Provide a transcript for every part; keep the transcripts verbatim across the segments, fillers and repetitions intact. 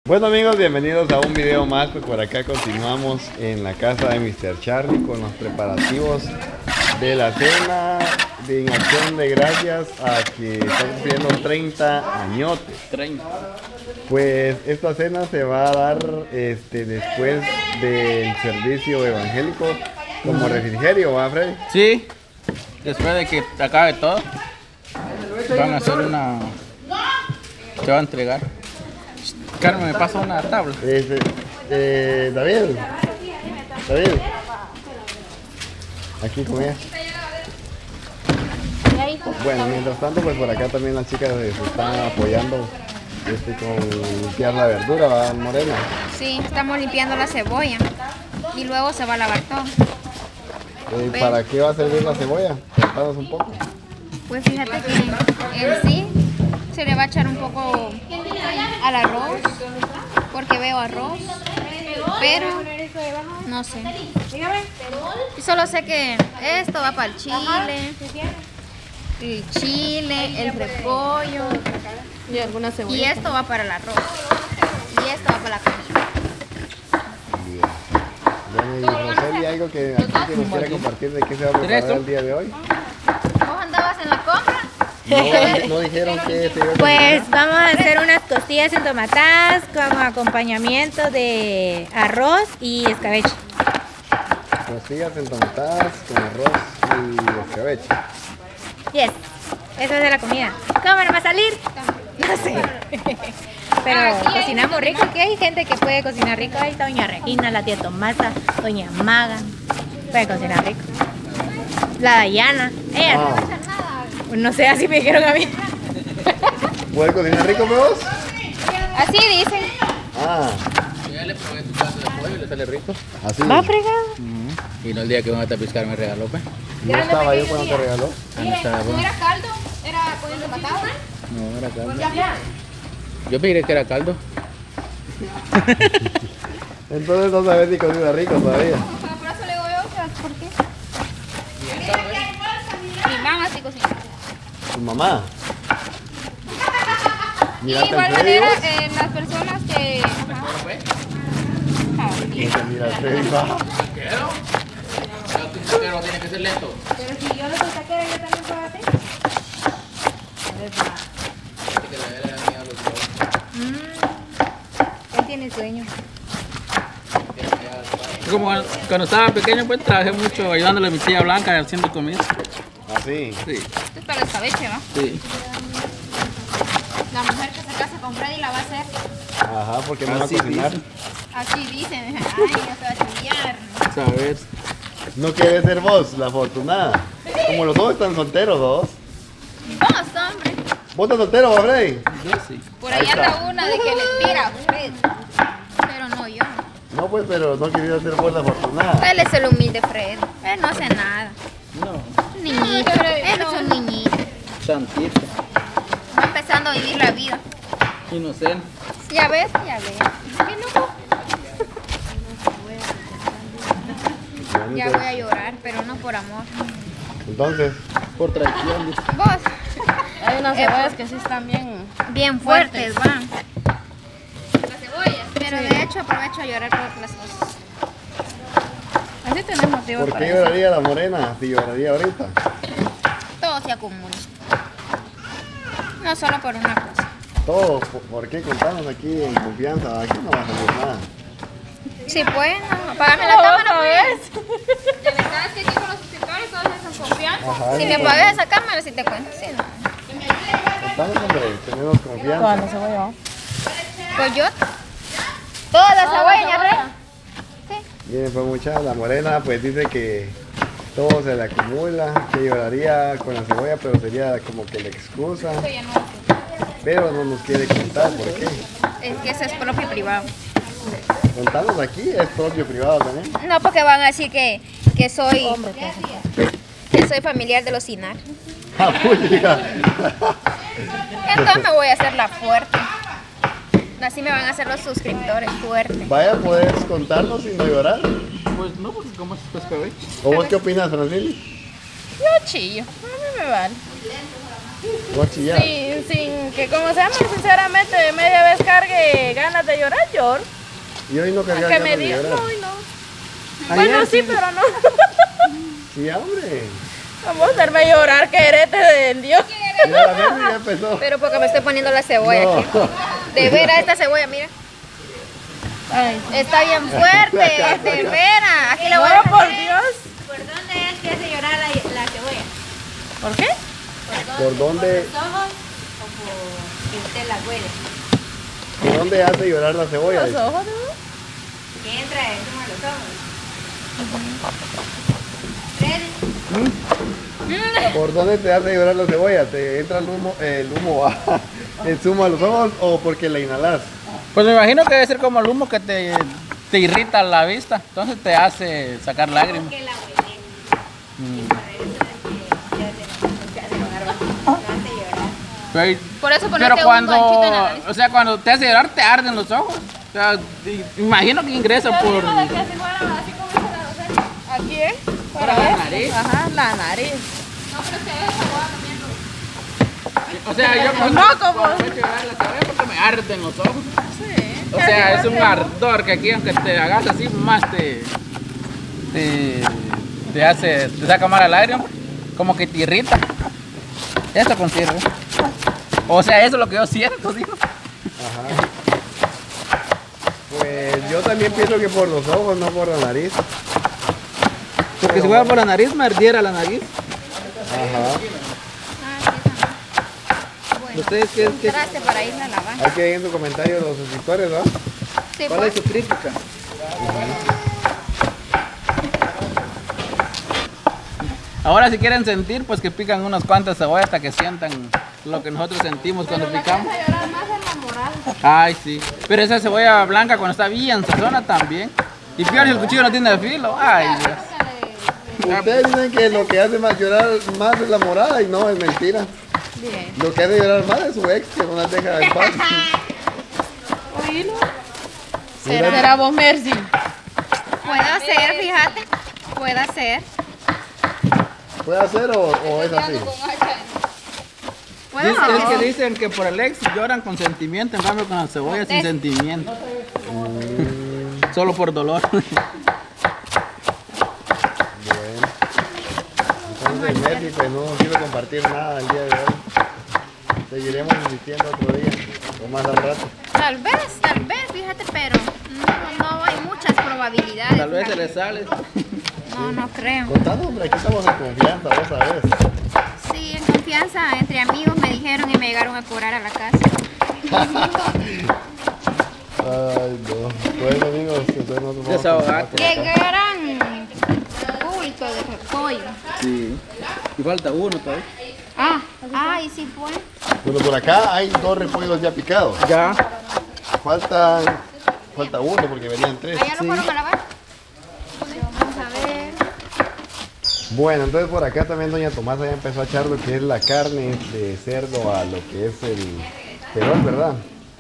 Bueno amigos, bienvenidos a un video más. Pues por acá continuamos en la casa de mister Charlie con los preparativos de la cena de en acción de gracias a que están cumpliendo treinta añotes. treinta. Pues esta cena se va a dar este, después del servicio evangélico como refrigerio, ¿va, Freddy? Sí, después de que acabe todo, van a hacer una... Se va a entregar. Carmen, me pasa una tabla. Este, eh, David, David, aquí con ella. Bueno, mientras tanto, pues por acá también las chicas se están apoyando este, con limpiar la verdura, ¿va, Morena? Sí, estamos limpiando la cebolla y luego se va a lavar todo. Eh, ¿Para qué va a servir la cebolla? Contanos un poco. Pues fíjate que en sí se le va a echar un poco al arroz, porque veo arroz, pero no sé. Y solo sé que esto va para el chile, el chile, el repollo y alguna cebolla. Y esto va para el arroz. Y esto va para la comida. Bien. Bueno, y Roseli, algo que aquí que nos quiera compartir de qué se va a preparar el día de hoy. ¿Vos andabas en la compra? No, no dijeron que se iba a Pues vamos a hacer unas costillas entomatadas con acompañamiento de arroz y escabeche. Costillas entomatadas con arroz y escabeche. Yes, eso es de la comida. ¿Cómo no va a salir? No sé. Pero cocinamos rico. Aquí hay gente que puede cocinar rico. Ahí está doña Regina, la tía Tomasa, doña Maga. Puede cocinar rico. La Dayana. Ella Ah. no hace nada. No sé, así me dijeron a mí. ¿Puede cocinar rico, vos? Así dicen. Ah, Ya le probé tu plato de pollo y le sale rico. así. Va fregado. Y no el día que van a tapiscar me regaló, pues. No estaba yo cuando te regaló. Ah, no estaba ¿No bueno. era caldo? ¿Era pollo enlatado? No, era caldo. Yo pensé que era caldo. Entonces no sabes si cocina rico todavía. Por eso le digo yo, ¿por qué? Mi mamá sí cocina. Tu mamá. Y Mira, de igual ¿te manera, atreves? eh, las personas que... Ajá. Mira, mira, Freddy, va. ¿Taquero? Taquero tiene que ser lento. Pero si yo no soy taquera, yo también puedo hacer. Que la vela era mía a los dos. Él tiene sueño. Como cuando, cuando estaba pequeño, pues trabajé mucho ayudándole a mi tía Blanca haciendo comida. Así. Sí, Esto es para el escabeche, ¿va? sí. La mujer que se casa con Freddy la va a hacer. Ajá, porque no va a Así cocinar. dice. Así dicen. Ay, ya se va a chillar. Sabes. No quiere ser vos, la afortunada. Como los dos están solteros, dos. Vos, hombre. ¿Vos estás soltero, va, Freddy? Yo sí. Por ahí Ahí está. anda una de que le tira a Fred. Pero no yo. No, pues, pero no quería ser vos la afortunada. Él es el humilde Fred. Él no hace nada. No. Un niñito. Él es un niñito. Santito. Va empezando a vivir la vida. Inocente. Ya ves, ya ves. ¿Qué no? Bueno, Ya entonces- voy a llorar, pero no por amor. Entonces, Por traición. dice. Vos, Hay unas Eh, cebollas que sí están bien. bien fuertes, van. Las cebollas. Pero de hecho aprovecho a llorar por otras cosas. Así tenemos motivo ¿por para qué eso. lloraría la morena si lloraría ahorita? Todo se acumula. No solo por una cosa. Todo, ¿por- ¿por qué contanos aquí en confianza? Aquí no va a salir nada. Sí, pues, no. Apágame la cámara, pues. De verdad, es que aquí con los suscriptores todos hacen confianza. Ajá, Si sí. me apagas esa cámara, si te cuento. Sí, no. Estamos, hombre, tenemos confianza. Toda la cebolla. Pues yo. Toda la cebolla, ya, Rey. Bien, pues mucha, la morena pues dice que todo se le acumula, que lloraría con la cebolla, pero sería como que la excusa. Esto ya no. Pero no nos quiere contar por qué. Es que eso es propio privado. Contanos aquí, es propio privado también. No, porque van a decir que, que soy que soy familiar de los Sinar. Ah, puchica. Entonces me voy a hacer la fuerte. Así me van a hacer los suscriptores fuerte. Vaya, ¿puedes contarnos sin no llorar? Pues no, porque como es pescabé. ¿O vos qué opinas, Francili? Yo chillo. A mí me vale. ¿Vos chillás? Sin, sin que, como se llama, sinceramente, media vez cargue ganas de llorar, lloro. Y hoy no cargas Que ganas me de digan, llorar. no, y no. Ayer Bueno, sí, sí. pero no. Sí, hombre. Vamos a hacerme llorar, querete de Dios. Mira, la Bernie ya empezó. Pero porque me estoy poniendo la cebolla No. aquí. De veras, esta cebolla, mira. Ay, Está bien fuerte, de veras. Aquí le voy a no, dejar. por Dios. ¿Por dónde es que hace llorar la, la cebolla? ¿Por qué? ¿Por dónde, ¿Por los ojos o por que usted la huele? ¿Por dónde hace llorar la cebolla? Los Dice. ojos, ¿no? Que entra encima de los ojos. Freddy, ¿Por dónde te hace llorar la cebolla? ¿Te entra el humo, el humo, ah, el zumo a los ojos o porque la inhalas? Pues me imagino que debe ser como el humo que te, te irrita la vista. Entonces te hace sacar lágrimas. que la huele. Y por eso es que ya se lo agarra. Lo hace llorar. Pero, Por eso ponete pero un cuando, ganchito en la nariz. o sea, cuando te hace llorar te arden los ojos. O sea, i- imagino que ingresa por... Yo digo de que si fuera así como dice la docente. Aquí, ¿eh? Por la ver. nariz. Ajá, la nariz. No, pero que es agua también. O sea, yo No, cuando, como- cuando me echo llorar la cebolla porque me arden los ojos. Sí. O sea, es un ardor que aquí, aunque te hagas así, más te, te, te hace, te saca mala lágrima, como que te irrita. Esto considero. O sea, eso es lo que yo siento, digo. Ajá. Pues yo también pienso que por los ojos, no por la nariz. Porque si fuera por la nariz, me ardiera la nariz. Ajá. Ah, sí, también. Bueno, ¿Ustedes qué, qué, traste para irme a lavar. Hay que ver en tu comentario los suscriptores, ¿no? Sí, ¿Cuál pues. es su crítica? Ahora si quieren sentir, pues que pican unas cuantas cebollas hasta que sientan lo que nosotros sentimos cuando picamos. A llorar más en la moral. Ay, sí. Pero esa cebolla blanca cuando está bien sazona también. Y peor si el cuchillo no tiene filo. Ay, Dios. Ustedes dicen que lo que hace más llorar más es la morada y no, es mentira. Bien. Lo que hace llorar más es su ex, que no la deja en paz. Oílo. Será, será vos, Mercy. Puede ser, fíjate. Puede ser. ¿Puede hacer o, o es así? Bueno, Dice- es que sí. dicen que por el ex lloran con sentimiento, en cambio con la cebolla sin Es- sentimiento. Solo por dolor. Bueno. Entonces Messi pues no quiero compartir nada el día de hoy. Seguiremos insistiendo otro día o más al rato. Tal vez, tal vez, fíjate, pero no, no hay muchas probabilidades. Tal vez se le sale. No, no creo. Contando, hombre, aquí estamos en confianza, vos sabés. Sí, en confianza, entre amigos me dijeron y me llegaron a cobrar a la casa. Ay, no. Bueno, amigos, entonces nosotros vamos a Desahogate. continuar por acá. Llegaran público de repollo. Sí. Y falta uno todavía. Ah, ay, sí fue. Bueno, por acá hay dos repollos ya picados. Ya. Faltan, falta uno porque venían tres. ¿Allá lo fueron a lavar? Vamos a ver. Bueno, entonces por acá también doña Tomasa ya empezó a echar lo que es la carne de cerdo a lo que es el perón, ¿verdad?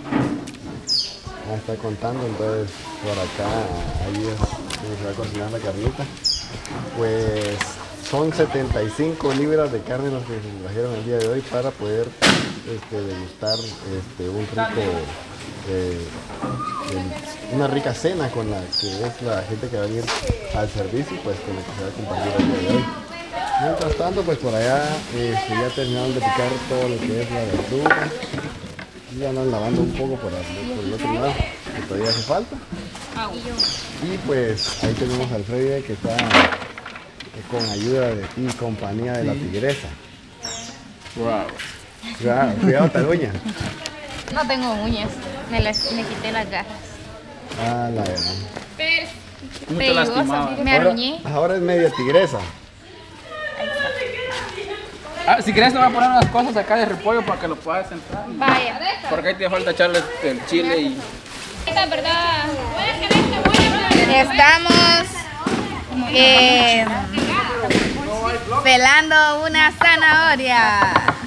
Ya está contando, entonces por acá ahí es donde se va a cocinar la carnita. Pues son setenta y cinco libras de carne los que se trajeron el día de hoy para poder este, degustar este, un rico, eh, el- una rica cena con la que es la gente que va a venir al servicio, pues con la que se va a compartir el día de hoy. Mientras tanto, pues por allá este, ya terminaron de picar todo lo que es la verdura. Y ya andan lavando un poco por, el- por el otro lado, que todavía hace falta. Y pues ahí tenemos al Freddy que está eh, con ayuda de y compañía de la tigresa. Wow. Cuidado, cuidado taruña. No tengo uñas. Me, las, me quité las garras. Ah, la verdad. Mucho Peligrosa, lastimado. mire, me Ahora, arruñé. ahora es media tigresa. Ah, si quieres te voy a poner unas cosas acá de repollo para que lo puedas entrar. Vaya. Porque ahí te falta echarle el chile y... Esta verdad. Estamos eh, pelando una zanahoria.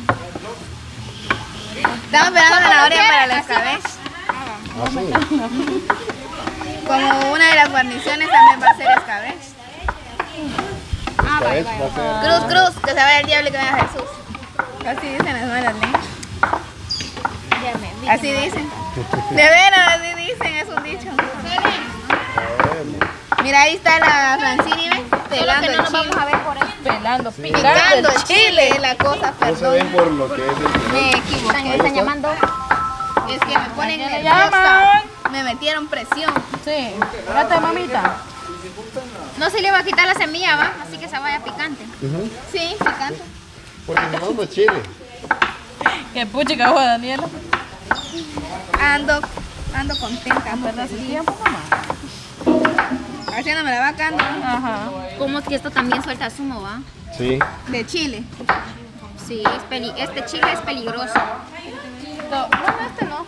Estamos pelando zanahoria para el escabeche. Así. Como una de las guarniciones también va a ser escabeche. Esta vez va a ser- Cruz, cruz, que se vaya el diablo y que venga Jesús. Así dicen las malas lenguas. Ya me vi. Así dicen. De veras, así dicen, es un dicho. Mira, ahí está la Francini, ¿ves? Solo Pelando que no el nos chile. vamos a ver por eso. Pelando, Picando el chile, la cosa, No se ven perdón. por lo que es el Me Están, equivoqué. están llamando. Es que me ponen ¿A quién le nerviosa. llaman? Me metieron presión. Sí, fíjate, mamita. No se le va a quitar la semilla, ¿va? Así que se vaya picante. Ujú. Sí, picante. Porque si no, no es chile. Qué puchica, ojo, Daniela. Ando, ando contenta. ¿Verdad? Hace tiempo, mamá. Haciéndome la vaca, ando Ajá. Como que esto también suelta zumo, ¿va? Sí. de chile. Sí, es peli este chile es peligroso. No, no, este no.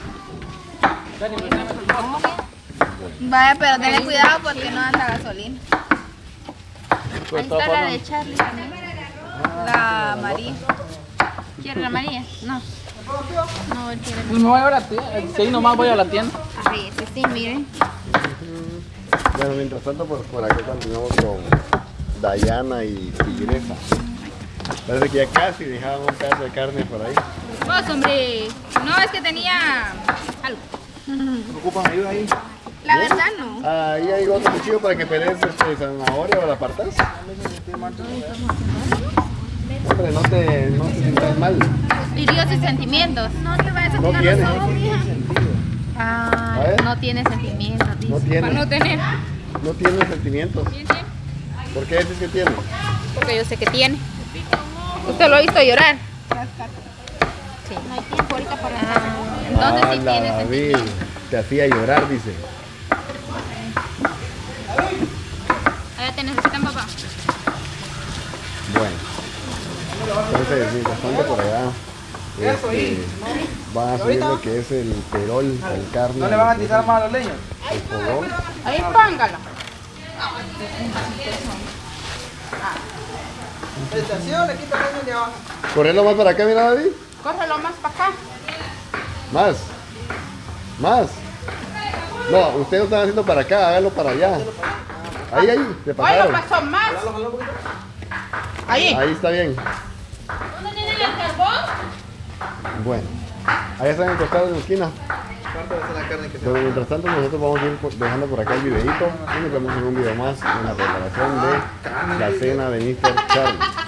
Vaya, pero tenle cuidado porque no anda gasolina. Ahí está la de Charlie también. La María. ¿Quiere la María? No. No, él quiere Pues me voy a la tienda. Sí, nomás voy a la tienda. la María. Sí, sí, miren. Bueno, mientras tanto, por, por acá continuamos con Dayana y Tigresa. Parece que ya casi dejaban un pedazo de carne por ahí. Vos, hombre. No, es que tenía algo. ¿Ocupan ayuda ahí? La verdad no. Ahí hay otro cuchillo para que pelees este zanahoria o la apartas. Hombre, no te, no te sientas mal. Hirió sus sentimientos. No te vayas a No picar tiene. los ojos, mija. A Ah, ver. no tiene sentimientos, dice. No tiene. Para no tener. No tiene sentimientos. ¿Sí tiene? ¿Por qué dices que tiene? Porque yo sé que tiene. Usted lo ha visto llorar. Sí. No hay tiempo ahorita para ah, entonces sí Ah, tiene la sentimientos. vi. Te hacía llorar, dice. Allá te necesitan, papá. Bueno. Entonces, mientras tanto por allá este, van a subir lo que es el perol, el carne. ¿No le van a atizar más a los leños? El fogón. Ahí póngalo. Estación, le quita leños de abajo. Correlo más para acá, mira, David. Córrelo más para acá. Más. Más. No, ustedes lo están haciendo para acá, hágalo para allá. Ahí, ahí, te Oye, pasaron. pasó más. Ahí. Ahí está bien. ¿Dónde tienen el carbón? Bueno, ahí están encostados en la esquina. ¿Cuánto va a ser la carne que se Pero mientras tanto nosotros vamos a ir por- dejando por acá el videito y nos vemos en un video más en la preparación de la cena de míster Charlie.